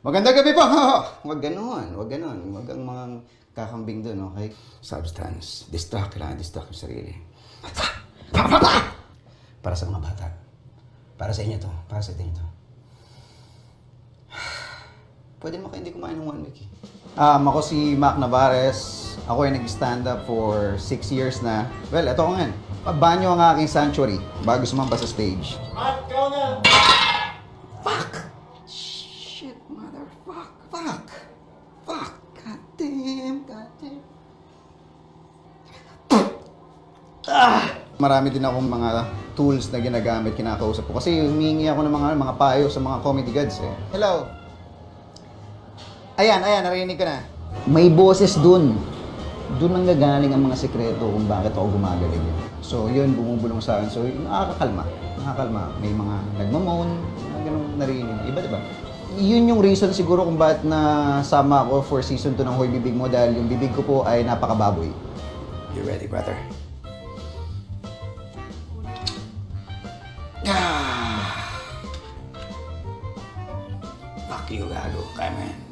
Magandang gabi po! Huwag ganun, huwag ganun. Huwag ang mga kakambing dun, okay? Substance. Kailangan distract yung sarili. Para sa mga bata. Para sa inyo to. Para sa inyo to. Pwede naman kayo hindi kumain ng 1 week eh. Ako si Mac Navarez. Ako ay nag-stand up for 6 years na. Well, eto ko nga. Banyo ang aking sanctuary bago sumamba sa stage. At go na! Fuck! Shit, motherfuck. Fuck! Fuck! Goddamn! Marami din akong mga tools na ginagamit, kinakausap ko. Kasi humingi ako ng mga payo sa mga comedy gods eh. Hello! Ayan, narinig ko na. May boses dun. Dun ang gagaling ang mga sekreto kung bakit ako gumagaling yun. So yun, bumubulong sa akin. So nakakakalma. May mga nagmamoan, ganun narinig. Iba diba? Yun yung reason siguro kung bakit nasama ako for season 2 ng Hoy Bibig Mo dahil yung bibig ko po ay napakababoy. You ready, brother? Fuck you, gago. Kaya mo yan.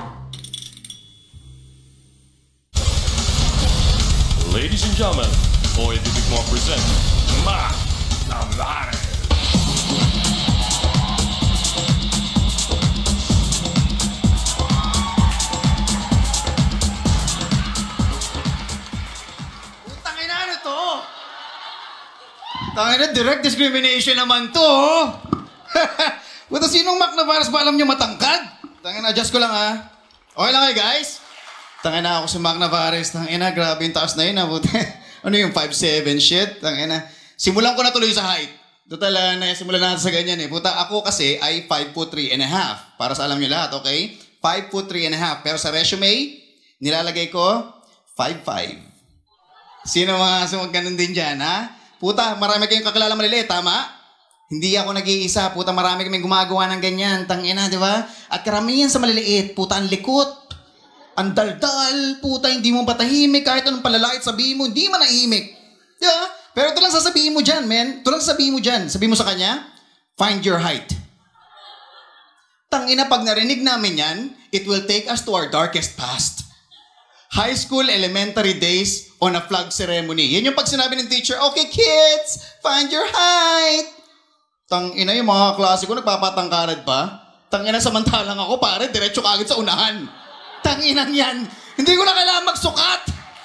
Ladies and gentlemen, Hoy Bibig Mo present Mac Navarez. Tangina ano to? Tangina, direct discrimination naman to. Buta sinong Mac Navarez ba alam nyo matangkad? Tangina, adjust ko lang ha. Okay lang kayo guys? Tangina ako si Mac Navarez. Tangina, grabe yung taas na yun ha. Ano yung 5'7" shit? Tangina. Simulan ko na tuloy sa height. Total, simulan natin sa ganyan eh. Puta, ako kasi ay 5'3.5". Para sa alam nyo lahat, okay? 5'3.5". Pero sa resume, nilalagay ko 5'5". Sino mga ganun din dyan, ha? Puta, marami kayong kakilala maliliit, tama? Hindi ako nag-iisa. Puta, marami kaming gumagawa ng ganyan. Tangina, di ba? At karamihan sa maliliit, puta, ang likot. Ang daldal, puta, hindi mo patahimik. Kahit anong palalait sabihin mo, hindi man nahimik. Di ba? Pero ito lang sasabihin mo dyan, men. Ito lang sabihin mo dyan. Sabihin mo sa kanya, find your height. Tangina, pag narinig namin yan, it will take us to our darkest past. High school, elementary days on a flag ceremony. Yan yung pag sinabi ng teacher, okay kids, find your height. Tangina, yung mga klase ko nagpapatangkarad pa. Tangina, samantalang ako, pare, diretso kagad sa unahan. Tanginang yan. Hindi ko na kailangan magsukat.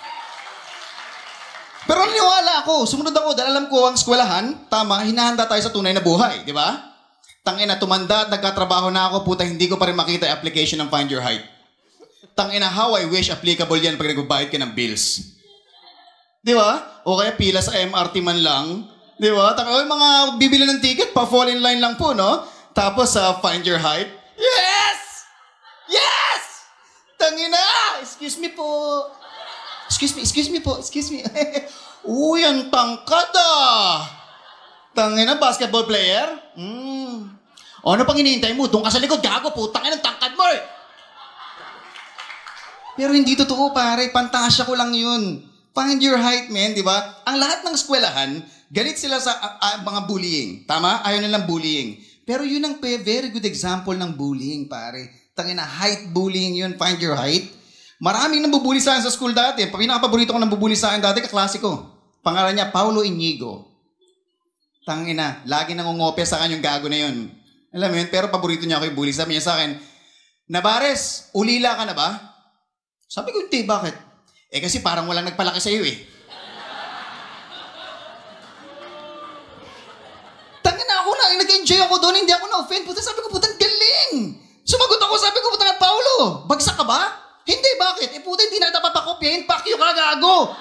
Pero naniwala ako. Sumunod ako dahil alam ko ang eskwelahan, tama, hinahanda tayo sa tunay na buhay, di ba? Tangina, tumanda at nagkatrabaho na ako, puta, hindi ko pa rin makita yung application ng Find Your Height. Tangina, how I wish applicable yan pag nagbabayad ka ng bills. Di ba? O kaya pila sa MRT man lang. Di ba? Tangina, mga bibili ng ticket, pa-fall in line lang po, no? Tapos sa Find Your Height, yes! Yes! Tangina! Excuse me po. Excuse me po. Uy, ang tangkad ah! Tangina, basketball player? O, ano pang hinihintay mo? Doon ka sa likod, gago po. Tangina, ang tangkad mo eh! Pero hindi totoo, pare. Pantasya ko lang yun. Find your height, man, di ba? Ang lahat ng eskwelahan, galit sila sa mga bullying. Tama? Ayaw nilang bullying. Pero yun ang very good example ng bullying, pare. Tangina, height bullying yun, find your height. Maraming nambubuli sa akin sa school dati. Pinaka-paborito ko nambubuli sa akin dati, kaklase ko. Pangalan niya, Paulo Inigo. Tangina, lagi nangungopia sa akin yung gago na yun. Alam mo yun, pero paborito niya ako yung bully. Sabi niya sa akin, Navarez, ulila ka na ba? Sabi ko, hindi, bakit? Eh kasi parang walang nagpalaki sa iyo eh. Tangina ako na, nag-enjoy ako doon, hindi ako na-offend. Puta, sabi ko, putang galing! Sumagot ako, sabi ko, puta nga, Paulo, bagsak ka ba? Hindi, bakit? Eh, puta, hindi na napapakopyahin, fuck you ka, gago!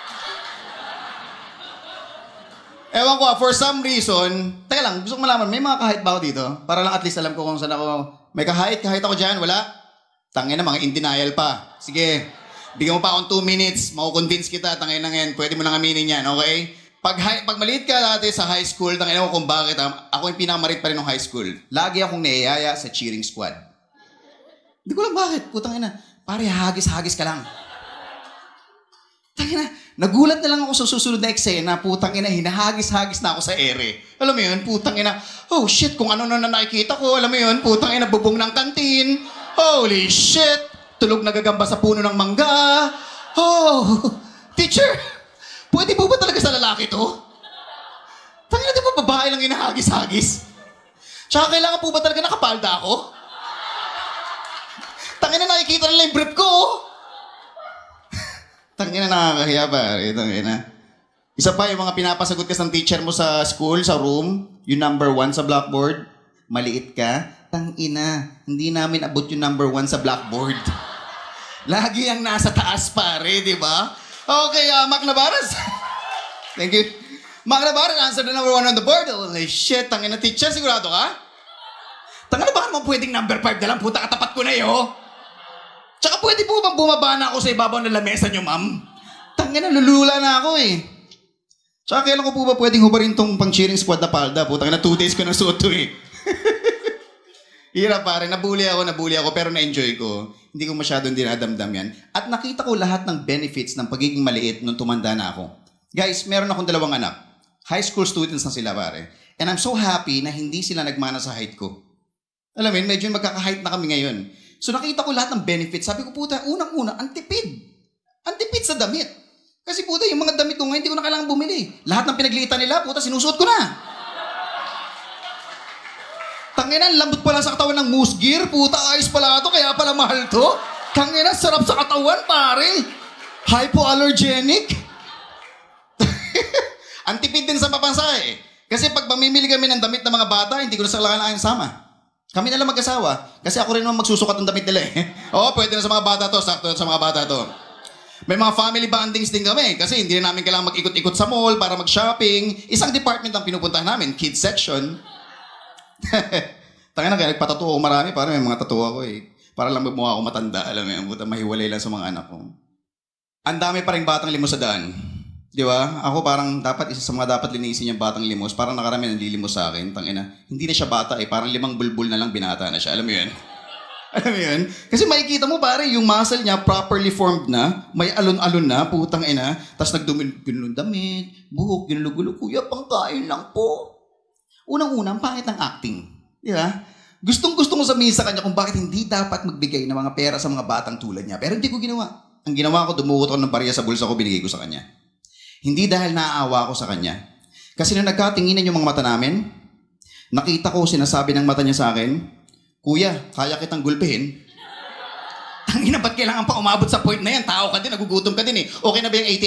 Ewan ko, for some reason, teka lang, gusto ko malaman, may mga kahit ba ako dito? Para lang at least alam ko kung saan ako, may kahit ako dyan, wala? Tangina, mga in denial pa. Sige, bigyan mo pa akong 2 minutes, makukonvince kita, tangina na ngayon, pwede mo nang aminin yan, okay? Pag maliit ka dati sa high school, tangina mo kung bakit, ako yung pinakamarit pa rin ng high school. Lagi akong naiyaya sa cheering squad. Hindi ko lang bakit, putang ina. Pare, hagis ka lang. Tangina, nagulat na lang ako sa susunod na eksena, putang ina, hinahagis-hagis na ako sa ere. Alam mo yun, putang ina, oh shit, kung ano na nakikita ko, alam mo yun, putang ina, bubong ng kantin. Holy shit, tulog nagagamba sa puno ng mangga. Oh, teacher, pwede po ba talaga sa lalaki to? Tangina, di ba babae lang hinahagis-hagis? Tsaka kailangan po ba talaga nakapalda ako? Tangina, nakikita nila yung brief ko. Tangina, nakakahiya pare. Tangina. Isa pa, yung mga pinapasagot ka ng teacher mo sa school, sa room, yung number 1 sa blackboard, maliit ka, tangina, hindi namin abot yung number 1 sa blackboard. Lagi ang nasa taas pare, di ba? Okay, Mac Navarez. Thank you. Mac Navarez, answer the number 1 on the board. Holy shit, tangina teacher, sigurado ka? Tangina, baka naman pwedeng number 5 na lang, puta katapat ko na yun. Tsaka pwede po bang bumaba na ako sa ibabaw ng lamesa nyo, ma'am? Tangina, lulula na ako eh. Tsaka kailan ko po ba pwedeng hubarin tong pang-cheering squad na palda? Putang na 2 days ko nang suot to eh. Hirap pare, nabuli ako, pero na-enjoy ko. Hindi ko masyadong dinadamdam yan. At nakita ko lahat ng benefits ng pagiging maliit nung tumanda na ako. Guys, meron akong 2 anak. High school students na sila pare. And I'm so happy na hindi sila nagmana sa height ko. Alam mo yun, medyo magkaka-height na kami ngayon. So nakita ko lahat ng benefits. Sabi ko, puta, unang-una, antipid. Antipid sa damit. Kasi puta, yung mga damit ko ngayon, hindi ko na kailangan bumili. Lahat ng pinaglitan nila, puta, sinusuot ko na. Tangina, lambot pala sa katawan ng moose gear. Puta, ayos pala ito, kaya pala mahal to. Tangina, sarap sa katawan, pare. Hypoallergenic. Antipid din sa papansa eh. Kasi pag mamimili kami ng damit ng mga bata, hindi ko na sa kailangan sama. Kami na lang mag-asawa. Kasi ako rin naman magsusukat ng damit nila eh. Oo, pwede na sa mga bata to. Sakto sa mga bata to. May mga family bondings din kami. Kasi hindi na namin kailangan mag-ikot-ikot sa mall para mag-shopping. Isang department ang pinupuntahan namin. Kids section. Tangina, kaya nagpatato ako marami. Para may mga tattoo ako eh. Para lang mukha ako matanda. Alam mo yun, mahiwalay lang sa mga anak ko. Ang dami pa rin batang limos sa daan. Di ba? Ako parang dapat, isa sa mga dapat linisin yung batang limos. Parang nakarami nalilimos sa akin. Tangina. Hindi na siya bata eh. Parang 5 bulbul na lang binata na siya. Alam mo yun? Alam mo yun? Kasi makikita mo pare, yung muscle niya properly formed na. May alon-alon na. Putang ina. Tapos nagdumilong damit. Buhok, ginulugulo. Kuya, pangkain lang po. Unang-una, ang pangit ng acting. Di ba? Gustong-gusto ko sabihin sa kanya kung bakit hindi dapat magbigay ng mga pera sa mga batang tulad niya. Pero hindi ko ginawa. Ang ginawa ko, dumukot ako ng barya sa bulsa ko, binigay ko sa kanya. Hindi dahil naaawa ko sa kanya. Kasi nung nagkatinginan yung mga mata namin, nakita ko sinasabi ng mata niya sa akin, Kuya, kaya kitang gulpihin. Tangina, ba't kailangan pa umabot sa point na yan? Tao ka din, nagugutom ka din eh. Okay na ba yung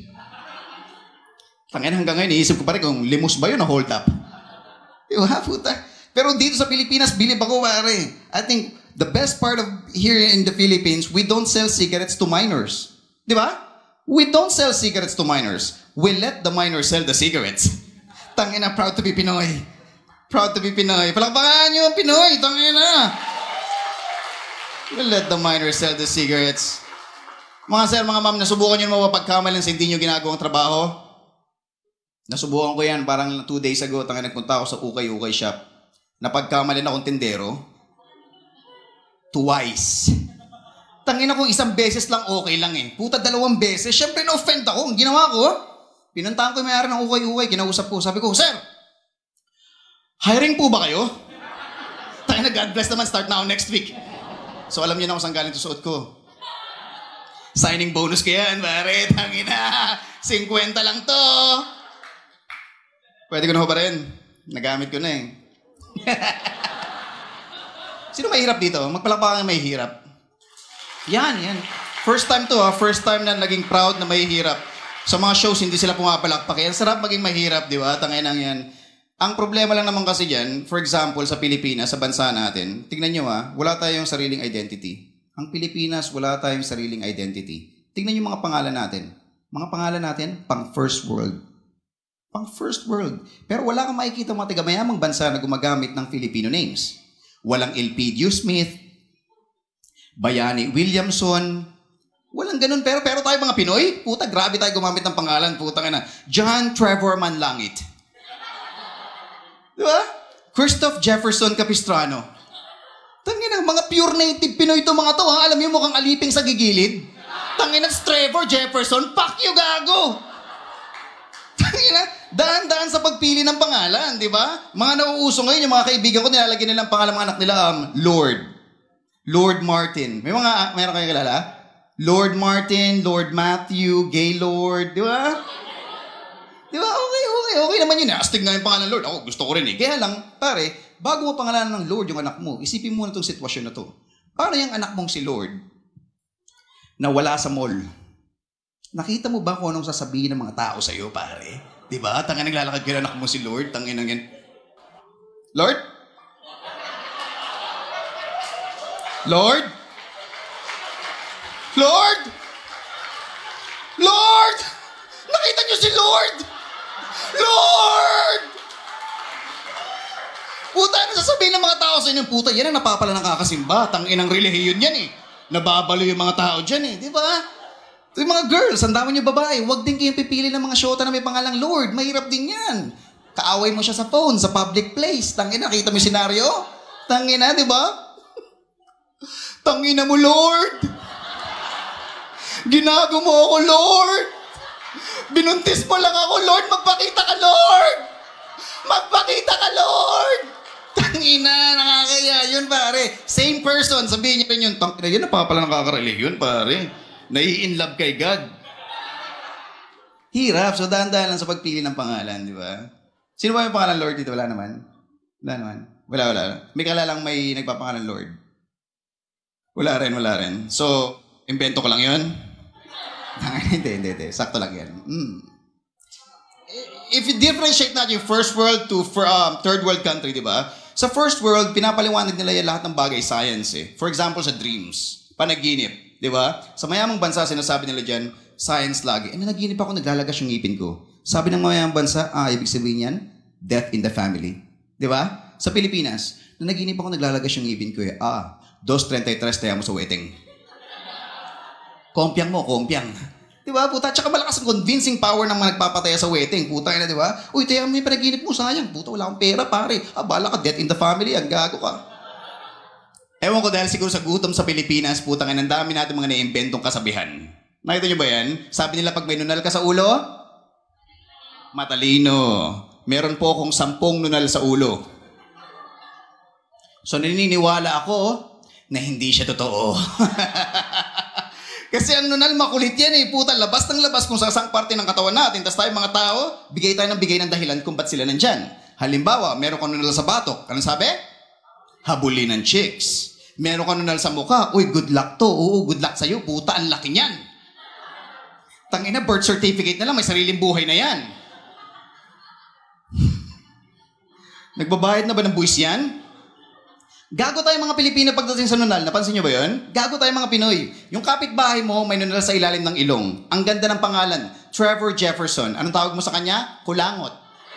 88? Tangina, hanggang ngayon, iisip ko pa rin kung limos ba yun o hold up. Diba, puta? Pero dito sa Pilipinas, bilib ako pare. I think the best part of here in the Philippines, we don't sell cigarettes to minors. Diba? We don't sell cigarettes to minors. We let the minors sell the cigarettes. Tangina, proud to be Pinoy. Proud to be Pinoy. Palakpakan nyo ang Pinoy. Tangina. We let the minors sell the cigarettes. Mga sir, mga ma'am, nasubukan nyo naman mapagkamalan sa hindi nyo ginagawang trabaho? Nasubukan ko yan. Parang 2 days ago, tangina, nagpunta ako sa ukay-ukay shop. Napagkamalan akong tindero. Twice. Tangina kung 1 beses lang okay lang eh. Puta 2 beses. Siyempre na-offend ako. Ang ginawa ko, pinuntahan ko yung may-ari ng ukay-ukay. Kinausap ko. Sabi ko, Sir, hiring po ba kayo? Tangina, God bless naman. Start na ako next week. So alam niyo na kung saan galing suot ko. Signing bonus ko yan, pare. Tangina, 50 lang to. Pwede ko na ho ba rin? Nagamit ko na eh. Sino mahirap dito? Magpalakpakan may hirap. Yan. First time to ha. First time na naging proud na mahihirap. Sa mga shows, hindi sila pumapalakpak. Yan, sarap maging mahirap, di ba? Tanginang yan. Ang problema lang naman kasi dyan, for example, sa Pilipinas, sa bansa natin, tignan nyo ha, wala tayong sariling identity. Ang Pilipinas, wala tayong sariling identity. Tignan nyo mga pangalan natin. Mga pangalan natin, pang first world. Pang first world. Pero wala kang makikita mga tigamayamang bansa na gumagamit ng Filipino names. Walang Elpidio Smith, Bayani Williamson, walang ganun. Pero tayo mga Pinoy, puta, grabe tayo gumamit ng pangalan, puta ka na. John Trevor Manlangit. Di ba? Christoph Jefferson Capistrano. Tangina, mga pure native Pinoy to mga to, ha? Alam niyo mukhang aliping sa gigilid. Tangina, Trevor Jefferson, fuck you, gago! Tangina, daan-daan sa pagpili ng pangalan, di ba? Mga nauuso ngayon, yung mga kaibigan ko, nilalagyan nilang pangalan ng anak nila, Lord. Lord Martin. Meron kayong kilala? Lord Martin, Lord Matthew, Gaylord, di ba? Di ba? Okay naman yun. Astig nga yung pangalan Lord. Ako, gusto ko rin eh. Kaya lang, pare, bago mo pangalanan ng Lord yung anak mo, isipin mo na itong sitwasyon na to. Paano yung anak mong si Lord na wala sa mall? Nakita mo ba kung anong sasabihin ng mga tao sa'yo, pare? Di ba? Tanga naglalakad kayo anak mo si Lord. Tangin ang yan. Lord? Lord? Lord? Lord! Nakita niyo si Lord! Lord! Puta, ano sasabihin ng mga tao sa inyo? Puta, yan ang napapala ng kakasimba. Tanginang relihiyon yan eh. Nababalo yung mga tao dyan eh. Di ba? Ito yung mga girls, ang dami niyo babae. Huwag din kayong pipili ng mga shota na may pangalang Lord. Mahirap din yan. Kaaway mo siya sa phone, sa public place. Tangina, nakita mo yung senaryo? Tangina, di ba? Tangina mo, Lord! Ginago mo ako, Lord! Binuntis mo lang ako, Lord! Magpakita ka, Lord! Magpakita ka, Lord! Tangina, nakakaya yun, pare. Same person, sabihin niyo rin yun. Tangina, yun napapala nakaka-religion, pare. Nai-inlove kay God. Hirap, so dahan-dahan lang sa pagpili ng pangalan, di ba? Sino ba yung pangalan Lord dito? Wala naman? Wala naman? Wala. May kalalang may nagpapangalan Lord. Wala rin. So, invento ko lang yun? Hindi. Sakto lang yan. If you differentiate natin yung first world to third world country, di ba? Sa first world, pinapaliwanag nila yan lahat ng bagay science eh. For example, sa dreams, panaginip, di ba? Sa mayamang bansa, sinasabi nila dyan, science lagi. Nanaginip ako, naglalagas yung ngipin ko. Sabi ng mayamang bansa, ibig sabihin yan, death in the family. Di ba? Sa Pilipinas, nanaginip ako, naglalagas yung ngipin ko eh. 2.33 tayo mo sa wedding. Kompiang mo, kompiang. Di ba, puta? Tsaka malakas ang convincing power ng mga nagpapataya sa wedding. Puta na, di ba? Uy, tayo mo yung panaginip mo, sayang. Puta, wala akong pera, pare. Bala ka, death in the family. Ang gago ka. Ewan ko dahil siguro sa gutom sa Pilipinas, puta nga, ang dami natin mga naimbentong kasabihan. Nakita nyo ba yan? Sabi nila pag may nunal ka sa ulo, matalino. Meron po akong 10 nunal sa ulo. So, naniniwala ako na hindi siya totoo. Kasi ang nunal makulit yan eh. Puta, labas ng labas kung sa isang parte ng katawan natin. Tapos tayo mga tao, bigay tayo ng dahilan kung ba't sila nandyan. Halimbawa, meron kang nunal sa batok. Anong sabi? Habulin ng chicks. Meron kang nunal sa mukha. Uy, good luck to. Oo, good luck sa'yo. Puta, ang laki niyan. Tangina, birth certificate na lang. May sariling buhay na yan. Nagbabayad na ba ng buwis yan? Gago tayo mga Pilipino pagdating sa nunal. Napansin nyo ba yun? Gago tayo mga Pinoy. Yung kapitbahay mo, may nunal sa ilalim ng ilong. Ang ganda ng pangalan. Trevor Jefferson. Anong tawag mo sa kanya? Kulangot.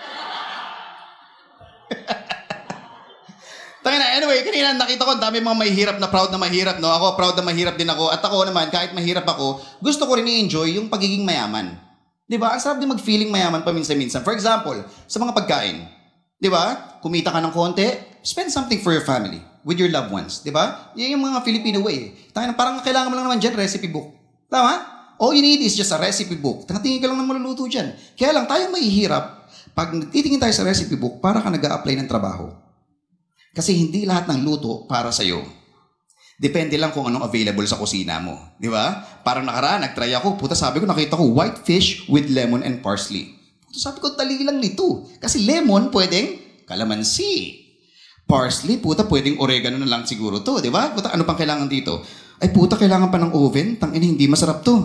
Tangina, anyway, kanina nakita ko ang dami mga mahihirap na proud na mahirap, no? Ako, proud na mahirap din ako. At ako naman, kahit mahirap ako, gusto ko rin i-enjoy yung pagiging mayaman. Diba? Ang sarap din mag-feeling mayaman paminsan-minsan. For example, sa mga pagkain. Diba? Kumita ka ng konti, spend something for your family, with your loved ones. Diba? Yan yung mga Filipino way. Tangina, parang kailangan mo lang naman dyan, recipe book. Tama? All you need is just a recipe book. Tanatingin ka lang ng maluluto dyan. Kaya lang, tayo mahihirap pag nagtitingin tayo sa recipe book, para ka nag-a-apply ng trabaho. Kasi hindi lahat ng luto para sa'yo. Depende lang kung anong available sa kusina mo. Di ba? Parang nakaraan, nag-try ako. Puta, sabi ko, nakita ko white fish with lemon and parsley. Puta, sabi ko, dali lang nito. Kasi lemon, pwedeng kalamansi. Parsley, puta, pwedeng oregano na lang siguro to. Di ba? Puta, ano pang kailangan dito? Ay, puta, kailangan pa ng oven. Tangina, hindi masarap to.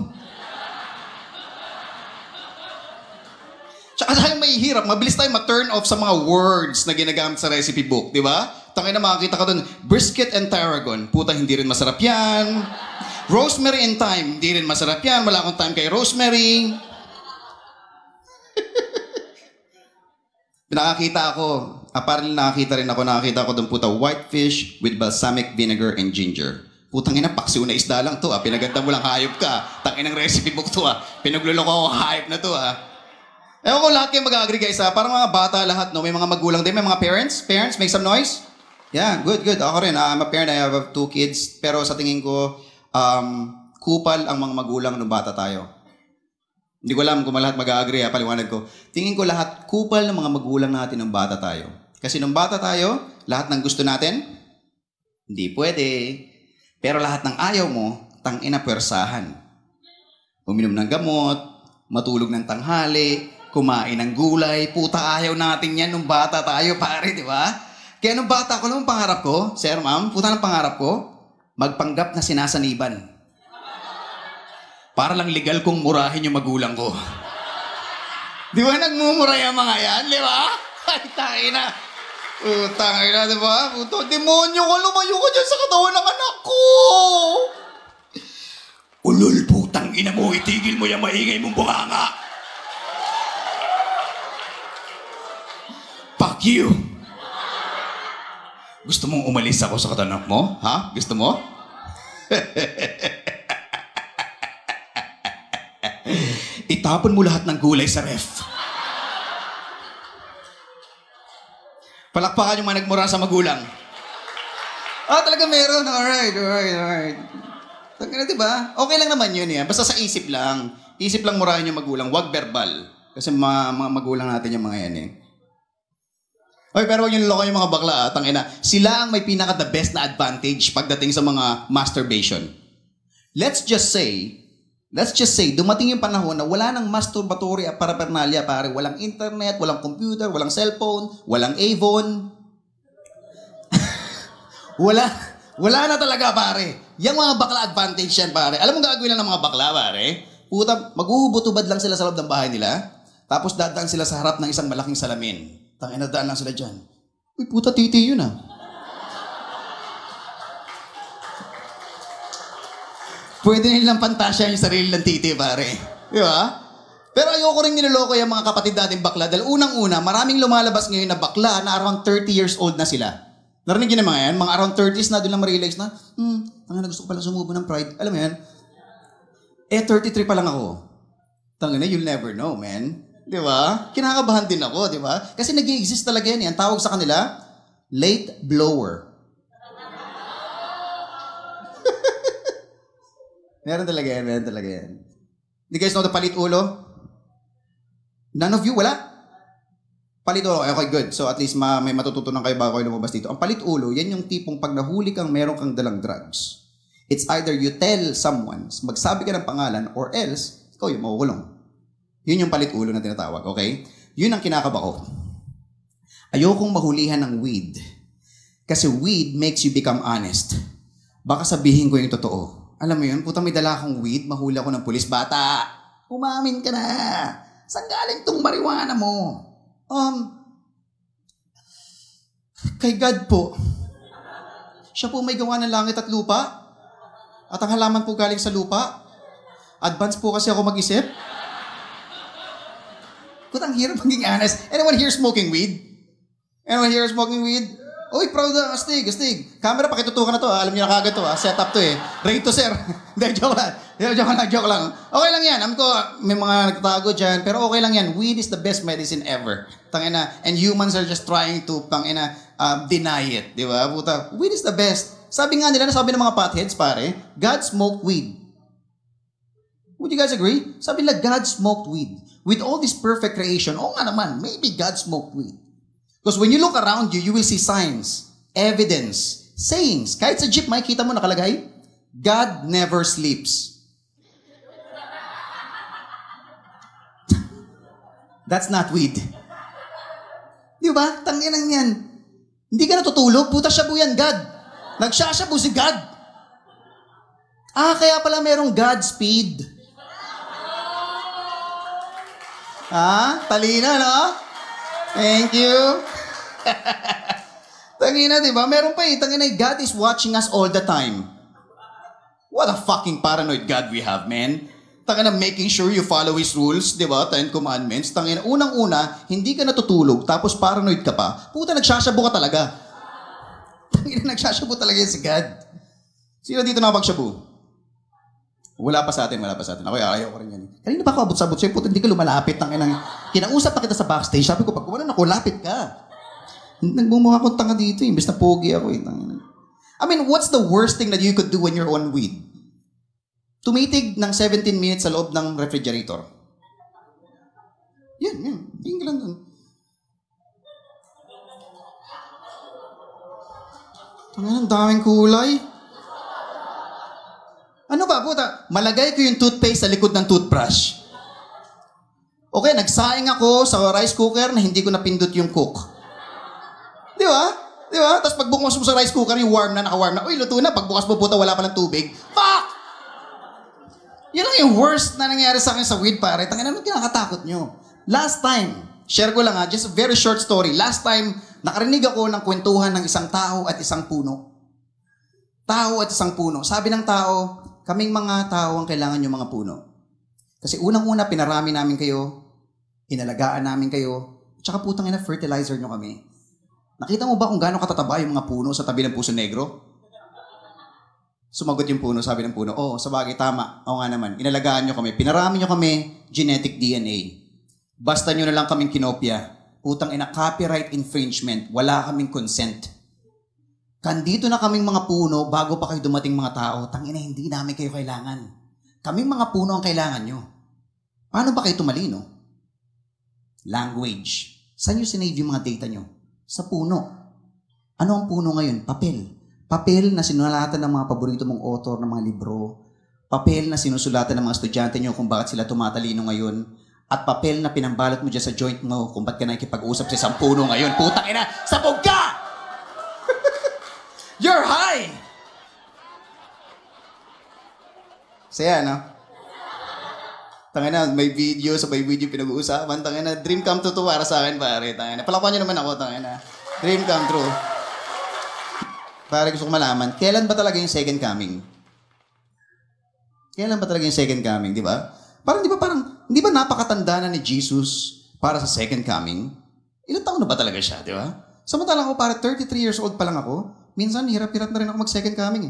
Tsaka dahil may hirap, mabilis tayo ma-turn off sa mga words na ginagamit sa recipe book, di ba? Tangina, makakita ka doon, brisket and tarragon. Puta, hindi rin masarap yan. Rosemary and thyme, hindi rin masarap yan. Wala akong time kay rosemary. Nakakita ko doon, puta, white fish with balsamic vinegar and ginger. Putang ina, paksiw na isda lang to, pinaganda mo lang, hayop ka. Tangin ng recipe book to, pinagluloko ako, hayop na to, Ewan ko lahat kayo mag-agree guys, parang mga bata lahat, no? May mga magulang din, may mga parents. Parents, make some noise. Yeah, good. Ako rin, I'm a parent, I have 2 kids. Pero sa tingin ko, kupal ang mga magulang nung bata tayo? Hindi ko alam kung lahat mag-agree, paliwanag ko. Tingin ko lahat kupal ng mga magulang natin nung bata tayo. Kasi nung bata tayo, lahat ng gusto natin, hindi pwede. Pero lahat ng ayaw mo, tangina pwersahan. Uminom ng gamot, matulog ng tanghali, kumain ng gulay, puta ayaw natin yan nung bata tayo, pare, di ba? Kaya nung bata ko, lang pangarap ko, sir, ma'am, puta ng pangarap ko, magpanggap na sinasaniban. Para lang legal kong murahin yung magulang ko. Di ba nagmumuray ang mga yan, di ba? Ay, tangina. Tangina, di ba? Puto, demonyo ka, lumayo ka dyan sa katawan ng anak ko. Ulol, putang ina mo, itigil mo yung maingay mong bunganga. Fuck you. Gusto mong umalis ako sa katanak mo? Ha? Gusto mo? Itapon mo lahat ng gulay sa ref. Palakpakan yung mga nagmura sa magulang. Talaga meron. Alright. Tangina, diba? Okay lang naman yun, basta sa isip lang. Isip lang murahin yung magulang, wag verbal. Kasi mga magulang natin yung mga yan pero wag yung loko yung mga bakla, tangina. Sila ang may pinaka the best na advantage pagdating sa mga masturbation. Let's just say, dumating yung panahon na wala nang masturbatory at paraphernalia, pare. Walang internet, walang computer, walang cellphone, walang Avon. wala na talaga, pare. Yung mga bakla advantage yan, pare. Alam mo gagawin lang ng mga bakla, pare? Puta, maghuhubot-ubad lang sila sa loob ng bahay nila. Tapos dadaan sila sa harap ng isang malaking salamin. Tangina, daan lang sila dyan. Uy, puta, titi yun Pwede nilang pantasya yung sarili ng titi, pare. Di ba? Pero ayoko rin niloloko yung mga kapatid natin bakla. Dahil unang-una, maraming lumalabas ngayon na bakla na around 30 years old na sila. Narinig yun yung mga yan? Mga around 30s na, doon lang ma-realize na, tangina, gusto ko pala sumubo ng pride. Alam mo yan? 33 pa lang ako. Tangina, you'll never know, man. Di ba? Kinakabahan din ako, di ba? Kasi nag-i-exist talaga yan. Ang tawag sa kanila, late blower. Meron talaga yan. You guys know the palit ulo? None of you? Wala? Palit ulo. Okay, good. So at least may matututunan kayo bago kayo lumabas dito. Ang palit ulo, yan yung tipong pag nahuli kang meron kang dalang drugs. It's either you tell someone, magsabi ka ng pangalan, or else, ikaw yung makukulong. Yun yung palit ulo na tinatawag, okay? Yun ang kinakaba ko. Ayokong mahulihan ng weed. Kasi weed makes you become honest. Baka sabihin ko yung totoo. Alam mo yun, puta may dala akong weed, mahuli ako ng pulis. Bata, umamin ka na. Saan galing tong marijuana mo? Kay God po. Siya po may gawa ng langit at lupa. At ang halaman po galing sa lupa. Advance po kasi ako mag-isip. Puta, ang hirap maging honest. Anyone here smoking weed? Uy, proud na. Astig. Camera, pakitutukan na to. Alam niyo na kagad to. Set up to Rate to, sir. Hindi, joke lang. Okay lang yan. Alam ko, may mga nagtatago dyan. Pero okay lang yan. Weed is the best medicine ever. Tangina. And humans are just trying to, deny it. Di ba? Puta, weed is the best. Sabi nga nila, sabi ng mga potheads, pare, God smoked weed. Would you guys agree? Sabi nila, God smoked weed. With all this perfect creation, nga naman, maybe God smoked weed. Because when you look around you, you will see signs, evidence, sayings. Kahit sa jeep, makikita mo nakalagay, God never sleeps. That's not weed. Di ba? Tanginang yan. Hindi ka natutulog, puta shabu yan, God. Nagsashabu si God. Kaya pala merong Godspeed. Talina, no? Thank you. Tangina, di ba? Meron pa tangina, God is watching us all the time. What a fucking paranoid God we have, man. Tangina, making sure you follow His rules, di ba? 10 commandments. Tangina, unang-una, hindi ka natutulog, tapos paranoid ka pa. Puta, nagsashabu ka talaga. Tangina, nagsashabu talaga yan si God. Sino dito nakapag-shabu? Wala pa sa atin. Ako, ayaw ko rin yan. Kanina pa ako abot-sabot sa'yo, puta, hindi ka lumalapit. Kinausap na kita sa backstage. Sabi ko, pag wala na ako, lapit ka. Nagbumuha akong tanga dito, imbes na pogi ako. I mean, what's the worst thing that you could do when you're on weed? tumitig ng 17 minutes sa loob ng refrigerator. Yan. Tingin ka lang doon. Ang daming kulay. Ano ba, puta? Malagay ko yung toothpaste sa likod ng toothbrush. Okay, nagsaing ako sa rice cooker na hindi ko napindot yung cook. Di ba? Tapos pagbukas mo sa rice cooker, yung warm na, naka-warm na. Uy, luto na. Pagbukas mo, puta, wala pa ng tubig. Fuck! Yun lang yung worst na nangyari sa akin sa weed, pare. Tangina, ano kinakatakot nyo? Last time, share ko lang just a very short story. Last time, nakarinig ako ng kwentuhan ng isang tao at isang puno. Tao at isang puno. Sabi ng tao, kaming mga tao ang kailangan yung mga puno. Kasi unang-una, pinarami namin kayo, inalagaan namin kayo, tsaka putang ina, fertilizer nyo kami. Nakita mo ba kung gaano katataba yung mga puno sa tabi ng Puso Negro? Sumagot yung puno, sabi ng puno, sa bagay, tama. Oo nga naman, inalagaan nyo kami, pinarami nyo kami, genetic DNA. Basta nyo na lang kaming kinopya. Putang ina, copyright infringement, wala kaming consent. Kandito na kaming mga puno bago pa kayo dumating mga tao, tangina, hindi namin kayo kailangan. Kaming mga puno ang kailangan nyo. Paano ba kayo tumalino? Language. Saan nyo sinave yung mga data nyo? Sa puno. Ano ang puno ngayon? Papel. Papel na sinulatan ng mga paborito mong author ng mga libro. Papel na sinusulatan ng mga estudyante nyo kung bakit sila tumatalino ngayon. At papel na pinambalot mo dyan sa joint mo kung ba't ka nakikipag-usap sa isang puno ngayon. Putang ina, sabog ka! You're high! Saya, no? Tangina, may video pinag-uusapan. Tangina, dream come true to para sa akin, pare. Tangina, palakpan nyo naman ako, tangina. Dream come true. Pare, gusto ko malaman, kailan ba talaga yung second coming? Kailan ba talaga yung second coming, di ba? Di ba napakatanda na ni Jesus para sa second coming? Ilang taon na ba talaga siya, di ba? Samantalang ako, para 33 years old pa lang ako, minsan, hirap-hirap na rin ako mag-second coming, eh.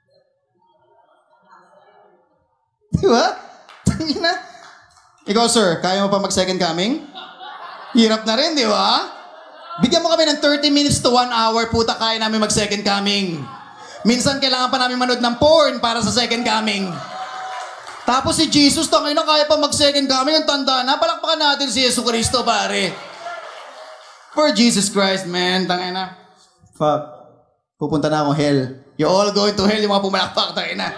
Di ba? Tangina. Ikaw, sir, kaya mo pa mag-second coming? Hirap na rin, di ba? Bigyan mo kami ng 30 minutes to 1 hour, puta, kaya namin mag-second coming. Minsan, kailangan pa namin manood ng porn para sa second coming. Tapos si Jesus, tangina, kaya pa mag-second coming, ang tanda na. Palakpakan natin si Yesu Cristo, pare. For Jesus Christ, man, tangina. Fuck. Pupunta na akong hell. You all going to hell, yung mga pumalakpak, tangina.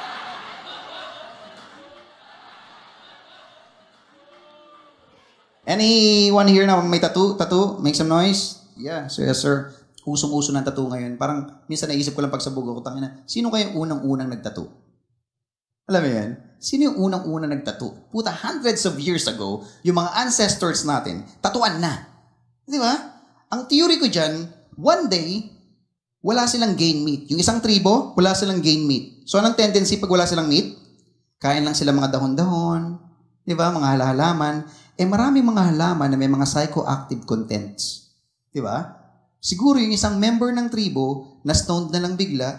Anyone here na may tattoo? Tattoo? Make some noise? Yeah, so yes, sir. Usong-uso ng tattoo ngayon. Parang minsan naisip ko lang pagsabog ako, tangina, sino kaya unang-unang nagtattoo? Alam mo yan? Sino yung unang-unang nagtattoo? Puta, hundreds of years ago, yung mga ancestors natin, tatuan na. Di ba? Ang theory ko dyan, one day, wala silang gain meat. Yung isang tribo, wala silang gain meat. So, anong tendency pag wala silang meat? Kain lang sila mga dahon-dahon, di ba? Mga halaman. Maraming mga halaman na may mga psychoactive contents. Di ba? Siguro yung isang member ng tribo na stoned na lang bigla,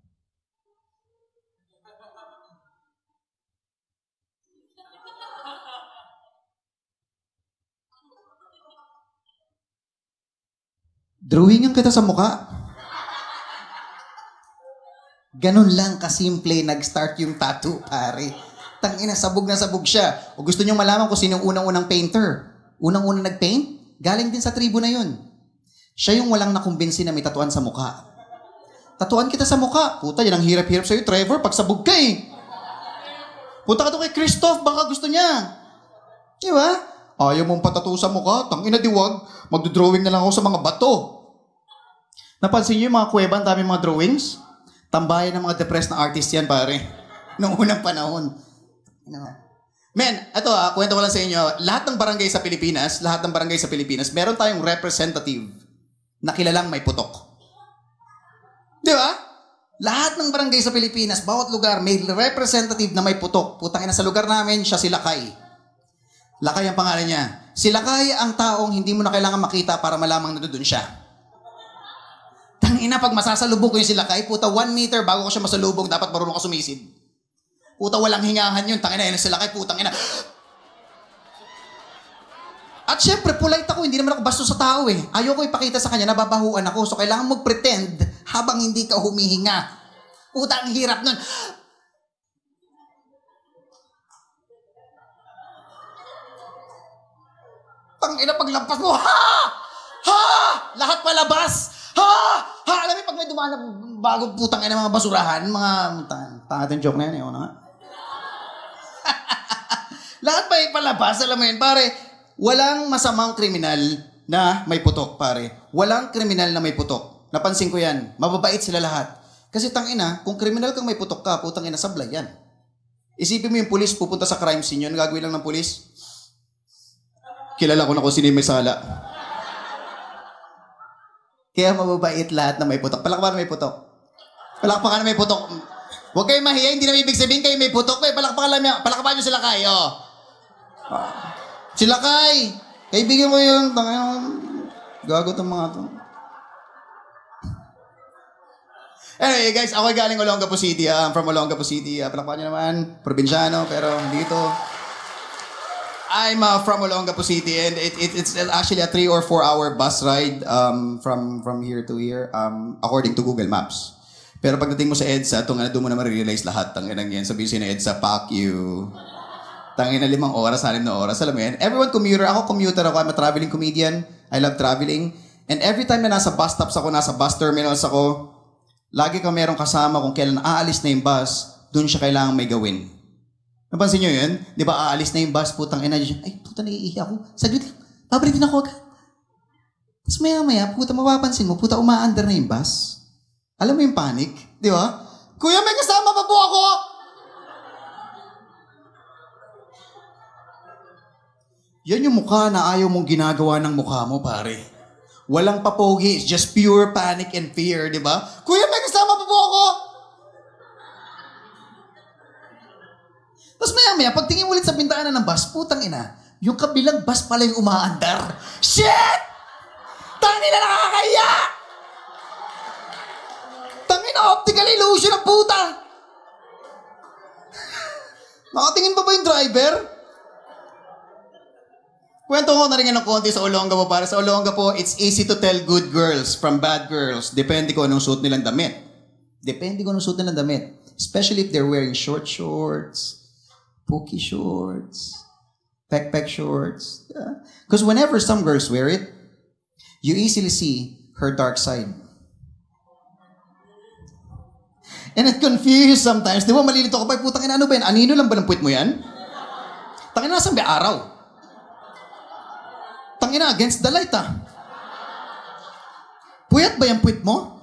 drawingan kita sa muka. Ganun lang kasimple nag-start yung tattoo, pare. Tangina, sabog na sabog siya. O gusto nyo malaman kung sino yung unang-unang painter? Unang-unang nag-paint? Galing din sa tribo na yun. Siya yung walang nakumbinsi na may tatuan sa mukha. Tatuan kita sa mukha. Puta, yan ang hirap-hirap sa'yo, Trevor, pag sabog ka eh. Punta ka to kay Christoph, baka gusto niya. Di ba? Ayaw mong patatu sa mukha, tangina diwag. Magdodrawing na lang ako sa mga bato. Napansin niyo yung mga kuweba, ang dami mga drawings? Tambayan ng mga depressed na artist yan, pare. Noong unang panahon. Men, ito kwento ko lang sa inyo. Lahat ng barangay sa Pilipinas, meron tayong representative na kilalang may putok. Di ba? Lahat ng barangay sa Pilipinas, bawat lugar, may representative na may putok. Putang ina, sa lugar namin, siya si Lakay. Lakay ang pangalan niya. Si Lakay ang taong hindi mo na kailangan makita para malamang na doon siya. Tangina, pag masasalubong ko yung si Lakay, puta, 1 meter bago ko siya masalubong, dapat marunong ka sumisid. Puta, walang hingahan yun. Tangina, yun sila kay putang ina. At syempre, polite ako. Hindi naman ako bastos sa tao eh. Ayoko ipakita sa kanya, nababahuan ako. So, kailangan mag-pretend habang hindi ka humihinga. Puta, ang hirap nun. Tangina, paglampas mo, ha! Ha! Lahat palabas! Ha! Ha! Alam mo, pag may dumaan na bagong putang ina mga basurahan, mga... Tangatang joke na yan, eh. Nga. Lahat pa palabas, alam mo yun, pare. Walang masamang kriminal na may putok, pare. Walang kriminal na may putok. Napansin ko yan. Mababait sila lahat. Kasi tangina, kung kriminal kang may putok ka, putang ina, sablay yan. Isipin mo yung pulis pupunta sa crime scene yun, gagawin lang ng pulis. Kilala ko na kung sino yung may sala. Kaya mababait lahat na may putok. Palakpakan na may putok. Palakpakan na may putok. Huwag kayong mahiya, hindi na ibig sabihin kayo may putok. Palakpakan lang yan. Palakpakan nyo sila kayo. Sila kay. Kaibigan mo yun. Gago itong mga to. Anyway guys, ako galing Olongapo City. I'm from Olongapo City. Palakpakan nyo naman. Probinsyano, pero dito. I'm from Olongapo City and it's actually a 3 or 4 hour bus ride from here to here according to Google Maps. Pero pagdating mo sa EDSA, doon mo na marirealize lahat. Tanginang yan. Sabihin sa'yo na EDSA, fuck you. Tangina 5 oras, 6 na oras. Alam mo yan? Everyone commuter. Ako commuter ako. I'm a traveling comedian. I love traveling. And every time na nasa bus stops ako, nasa bus terminals ako, lagi ka merong kasama kung kailan aalis na yung bus, doon siya kailangan may gawin. Napansin nyo yun? Di ba aalis na yung bus, putang ina dyan. Ay, puta, naiihi ako. Saglit lang. Pabalitin ako agad. Tapos maya-maya, puta, mapapansin mo, puta, umaandar na yung bus. Alam mo yung panic? Di ba? Kuya, may kasama pa po ako! Yan yung mukha na ayaw mong ginagawa ng mukha mo, pare. Walang papogi. It's just pure panic and fear, di ba? Kuya, may kasama pa po ako! Tapos maya-maya, pagtingin ulit sa bintana ng bus, putang ina, yung kabilang bus pala yung umaandar. Shit! Tangina, nakakaya! Tangina, optical illusion ang puta! Nakatingin pa ba yung driver? Kwento ko na rin ng konti sa Olongapo. Para sa Olongapo, it's easy to tell good girls from bad girls. Depende kung anong suot nilang damit. Depende kung anong suot nilang damit. Especially if they're wearing short shorts, pookie shorts, backpack shorts. Because whenever some girls wear it, you easily see her dark side. And it confuses sometimes. Di ba malilito ka pa, putang ina, ano ba yan? Anino lang ba ng puwit mo yan? Tangina, nasan ba araw? Tangina, against the light Puyat ba yung puwit mo?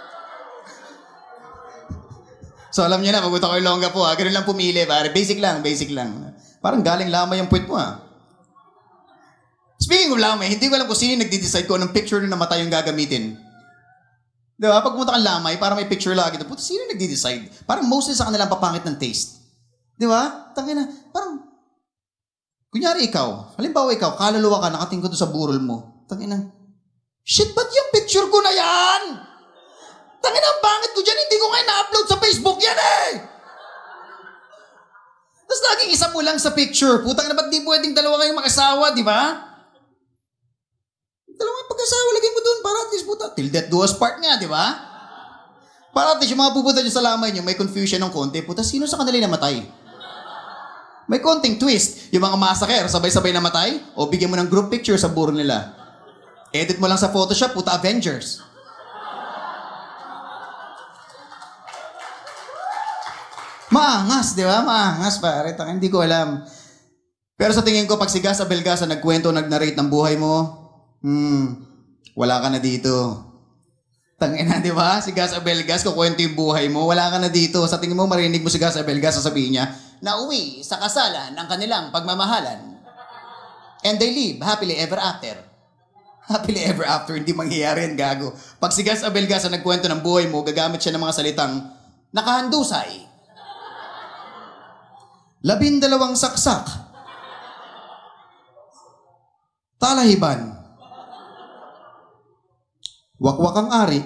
So alam niyo na, papunta ko yung Olongapo ganun lang pumili, pare. Basic lang. Parang galing lamay yung puwit mo Speaking of lamay, hindi ko alam kung sino nagde-decide kung anong picture na namatay yung gagamitin. Diba? Pag pumunta kang lamay, parang may picture lagi. Puta, sino nagde-decide? Parang mostly sa kanila papangit ng taste. Diba? Tangina, parang, kunyari ikaw, halimbawa ikaw, kaluluwa ka, nakatingin doon sa burol mo. Tangina, shit, ba't yung picture ko na yan? Tangina, ang bangit ko dyan, hindi ko ngayon na-upload sa Facebook yan Tapos laging isa mo lang sa picture. Putang na, ba't di pwedeng dalawa kayong mag-asawa, di ba? Dalawang pag-asawa, lagay mo doon para at least, puta, till death do us part nga, di ba? Para at least yung mga pupunta dyan sa lamay nyo, may confusion ng konti. Puta, sino sa kanila namatay? May konting twist. Yung mga massacre, sabay-sabay namatay, o bigyan mo ng group picture sa buro nila. Edit mo lang sa Photoshop, puta, Avengers. Maangas, di ba? Maangas, pare. Hindi ko alam. Pero sa tingin ko, pag si Gas Abelgasa nagkwento, nag-narrate ng buhay mo, wala ka na dito. Tangina, di ba? Si Gas Abelgas, kukwento yung buhay mo, wala ka na dito. Sa tingin mo, marinig mo si Gas Abelgas, sasabihin niya, nauwi sa kasalan ng kanilang pagmamahalan. And they live happily ever after. Happily ever after, hindi mangyayari yan, gago. Pag si Gas Abelgas ang nagkwento ng buhay mo, gagamit siya ng mga salitang nakahandusay. 12 saksak. Talahiban. Wakwak ang ari.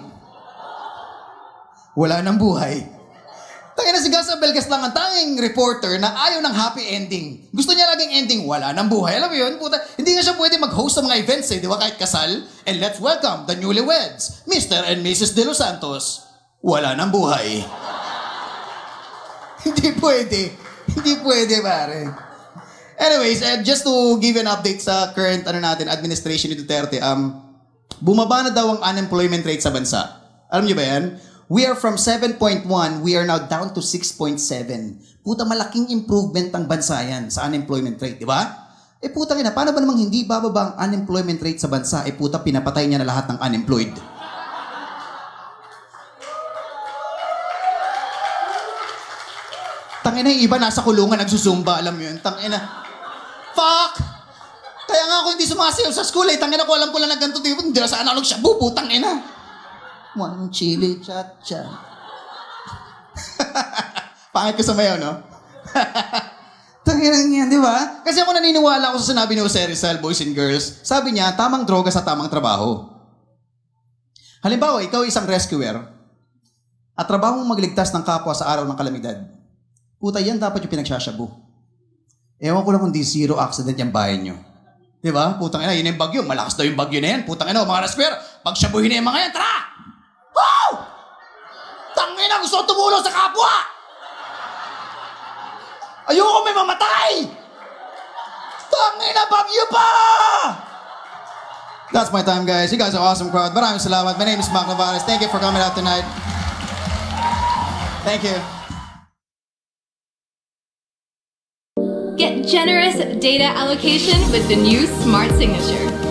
Wala nang buhay. Tangina si Gas Abelgas lang ang tanging reporter na ayaw ng happy ending. Gusto niya laging ending, wala nang buhay. Alam mo yun? Puta, hindi nga siya pwede mag-host sa mga events di ba? Kahit kasal. And let's welcome the newlyweds, Mr. and Mrs. De Los Santos. Wala nang buhay. Hindi pwede. Hindi pwede, pare. Anyways, just to give you an update sa current administration ni Duterte, bumaba na daw ang unemployment rate sa bansa. Alam niyo ba yan? We are from 7.1, we are now down to 6.7. Puta, malaking improvement ang bansa yan sa unemployment rate, di ba? Puta ina, paano ba namang hindi bababa ang unemployment rate sa bansa? Puta, pinapatay niya na lahat ng unemployed. Tangina, yung iba nasa kulungan, nagsusumba, alam mo yun. Tangina, fuck! Kaya nga ako hindi sumasayaw sa school Tangina ko, alam ko lang na ganito, hindi na sana ako shabu, tangina. One chili cha-cha. Pangit ko sumayaw, no? Tanginang yan, di ba? Kasi ako naniniwala ako sa sinabi ni Jose Rizal, boys and girls. Sabi niya, tamang droga sa tamang trabaho. Halimbawa, ikaw isang rescuer at trabaho mong magligtas ng kapwa sa araw ng kalamidad. Puta, yan dapat yung pinagsasyabu. Ewan ko lang kung di zero accident yung bahay nyo. Di ba? Putang ina, yun yung bagyo. Malakas daw yung bagyo na yan. Putang ina, mga rescuer, pagsyabuhin na yung mga yan, tara! Wow! Tangina, gusto ko tumulong sa kapwa! Ayoko may mamatay! Tangina, bagyo pa! That's my time, guys. You guys are awesome crowd. Maraming salamat. My name is Mac Navarez. Thank you for coming out tonight. Thank you. Get generous data allocation with the new Smart Signature.